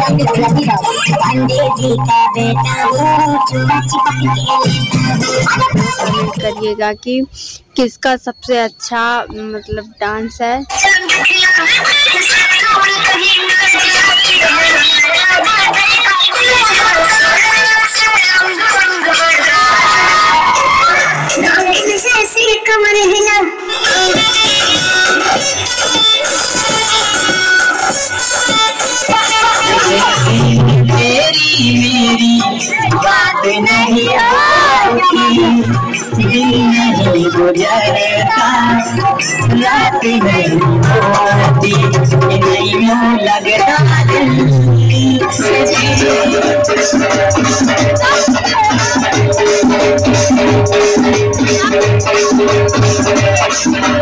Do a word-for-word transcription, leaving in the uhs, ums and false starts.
Comment करिएगा कि किसका सबसे अच्छा मतलब डांस है। मेरी बात नहीं होती, दिल नहीं गुजरता, रात नहीं होती, नहीं लगता दिल।